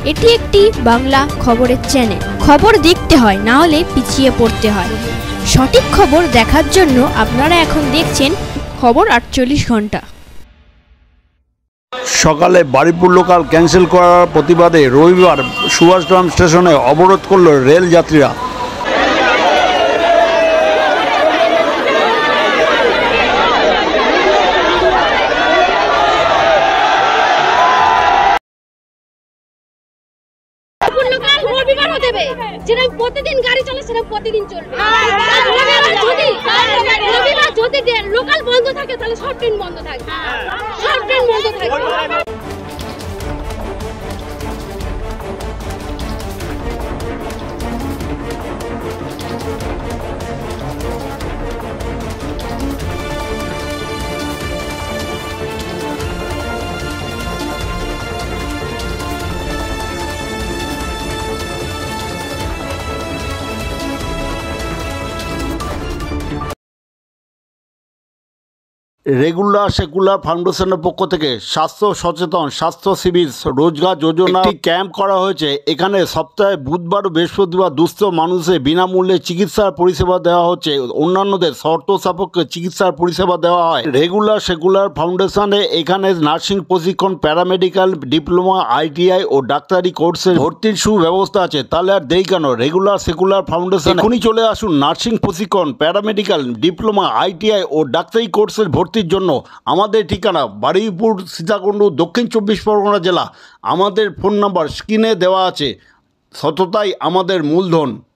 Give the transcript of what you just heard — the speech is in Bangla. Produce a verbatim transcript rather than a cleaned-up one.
এটি একটি বাংলা খবরের চ্যানেল। খবর দেখতে হয়, না হলে পিছিয়ে পড়তে হয়। সঠিক খবর দেখার জন্য আপনারা এখন দেখছেন খবর আটচল্লিশ ঘন্টা। সকালে বারুইপুর লোকাল ক্যান্সেল করার প্রতিবাদে রবিবার সুভাষগ্রাম স্টেশনে অবরোধ করল রেল যাত্রীরা। প্রতিদিন গাড়ি চলে, সেটা প্রতিদিন চলবে। যদি লোকাল বন্ধ থাকে তাহলে সব ট্রেন বন্ধ থাকবে, সব ট্রেন বন্ধ থাকবে। রেগুলার সেকুলার ফাউন্ডেশনের পক্ষ থেকে স্বাস্থ্য সচেতন স্বাস্থ্য শিবির রোজগার যোজনা একটি ক্যাম্প করা হয়েছে। এখানে সপ্তাহে বুধবার ও বৃহস্পতিবার দুস্থ মানুষের বিনামূল্যে চিকিৎসার পরিষেবা দেওয়া হচ্ছে। অন্যান্যদের শর্ত সাপেক্ষে চিকিৎসার পরিষেবা দেওয়া হয়। রেগুলার সেকুলার ফাউন্ডেশনে এখানে নার্সিং প্রশিক্ষণ, প্যারামেডিক্যাল ডিপ্লোমা, আইটিআই ও ডাক্তারি কোর্সের ভর্তির সুব্যবস্থা আছে। তাহলে আর দেরি কেন? রেগুলার সেকুলার ফাউন্ডেশন এখনই চলে আসুন। নার্সিং প্রশিক্ষণ, প্যারামেডিক্যাল ডিপ্লোমা, আইটিআই ও ডাক্তারি কোর্সের ভর্তির জন্য। আমাদের ঠিকানা বারুইপুর, সীতাকুণ্ড, দক্ষিণ চব্বিশ পরগনা জেলা। আমাদের ফোন নাম্বার স্ক্রিনে দেওয়া আছে। সততাই আমাদের মূলধন।